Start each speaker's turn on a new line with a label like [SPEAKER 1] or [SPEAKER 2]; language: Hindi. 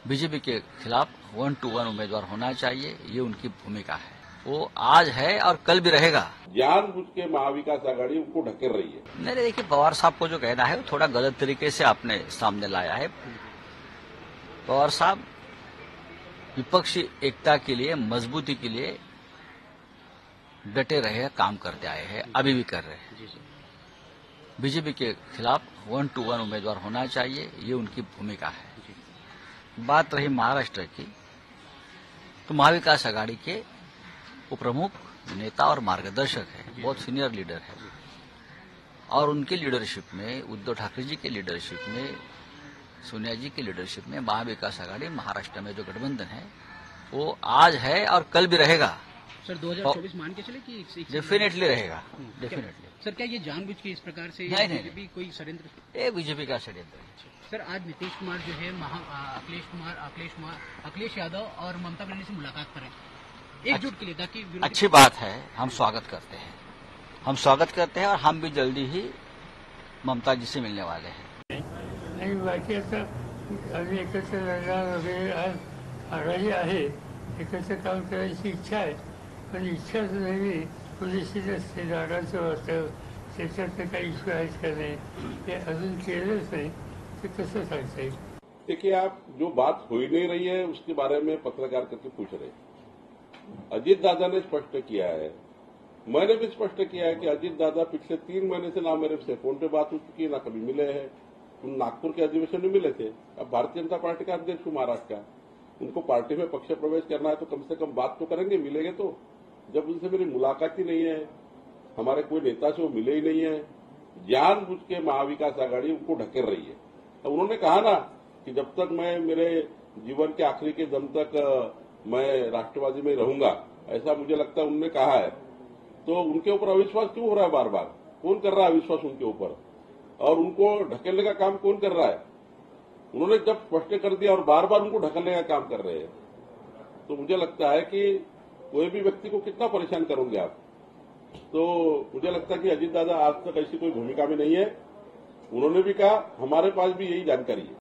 [SPEAKER 1] बीजेपी के खिलाफ 1-1 उम्मीदवार होना चाहिए, ये उनकी भूमिका है। वो आज है और कल भी रहेगा।
[SPEAKER 2] जानबूझ के महाविकास आघाड़ी उनको ढकेल रही है।
[SPEAKER 1] नहीं, देखिए, पवार साहब को जो कहना है वो थोड़ा गलत तरीके से आपने सामने लाया है। पवार साहब विपक्षी एकता के लिए, मजबूती के लिए डटे रहे, काम करते आए हैं, अभी भी कर रहे हैं। बीजेपी के खिलाफ 1-1 उम्मीदवार होना चाहिए, ये उनकी भूमिका है। बात रही महाराष्ट्र की, तो महाविकास आघाड़ी के उपप्रमुख नेता और मार्गदर्शक है, बहुत सीनियर लीडर है, और उनके लीडरशिप में, उद्धव ठाकरे जी के लीडरशिप में, सोनिया जी की लीडरशिप में महाविकास आघाड़ी महाराष्ट्र में जो गठबंधन है वो आज है और कल भी रहेगा।
[SPEAKER 3] सर 2024 मान के चले कि
[SPEAKER 1] डेफिनेटली रहेगा, डेफिनेटली।
[SPEAKER 3] सर क्या ये जानबूझ के इस प्रकार से
[SPEAKER 1] नहीं,
[SPEAKER 3] कोई षड्यंत्र?
[SPEAKER 1] ये बीजेपी का षड्यंत्र है।
[SPEAKER 3] सर आज नीतीश कुमार जो है अखिलेश यादव और ममता बनर्जी से मुलाकात करें एकजुट के लिए, ताकि
[SPEAKER 1] अच्छी बात है, हम स्वागत करते हैं और हम भी जल्दी ही ममता जी से मिलने वाले हैं।
[SPEAKER 4] आणि बाकी आता आम्ही एकत्र लढणार वगैरे आज आघाडी आहे, एकत्र काम करायची इच्छा आहे, पण इच्छाच नेहमी पुरेशी नसते. जागांचं वाटतं त्याच्यातलं काही इश्यू आहेत का नाही हे अजून केलंच नाही, ते कसं सांगता येईल?
[SPEAKER 2] देखिए, आप जो बात हो ही नहीं रही है उसके बारे में पत्रकार करके पूछ रहे हैं। अजीत दादा ने स्पष्ट किया है, मैंने भी स्पष्ट किया है कि अजीत दादा पिछले 3 महीने से ना मेरे से फोन पे बात हो चुकी है, ना कभी मिले हैं। उन नागपुर के अधिवेशन में मिले थे। अब भारतीय जनता पार्टी का अध्यक्ष हूं महाराष्ट्र का, उनको पार्टी में पक्ष प्रवेश करना है तो कम से कम बात तो करेंगे, मिलेंगे तो। जब उनसे मेरी मुलाकात ही नहीं है, हमारे कोई नेता से वो मिले ही नहीं है, जानबूझ के महाविकास आघाड़ी उनको ढकेल रही है। तो उन्होंने कहा ना कि जब तक मैं मेरे जीवन के आखिरी के दम तक मैं राष्ट्रवादी में रहूंगा, ऐसा मुझे लगता है उन्होंने कहा है। तो उनके ऊपर अविश्वास क्यों हो रहा है? बार बार कौन कर रहा है अविश्वास उनके ऊपर, और उनको ढकेलने का काम कौन कर रहा है? उन्होंने जब स्पष्ट कर दिया और बार बार उनको ढकेलने का काम कर रहे हैं, तो मुझे लगता है कि कोई भी व्यक्ति को कितना परेशान करोगे आप। तो मुझे लगता है कि अजीत दादा आज तक ऐसी कोई भूमिका में नहीं है। उन्होंने भी कहा, हमारे पास भी यही जानकारी है।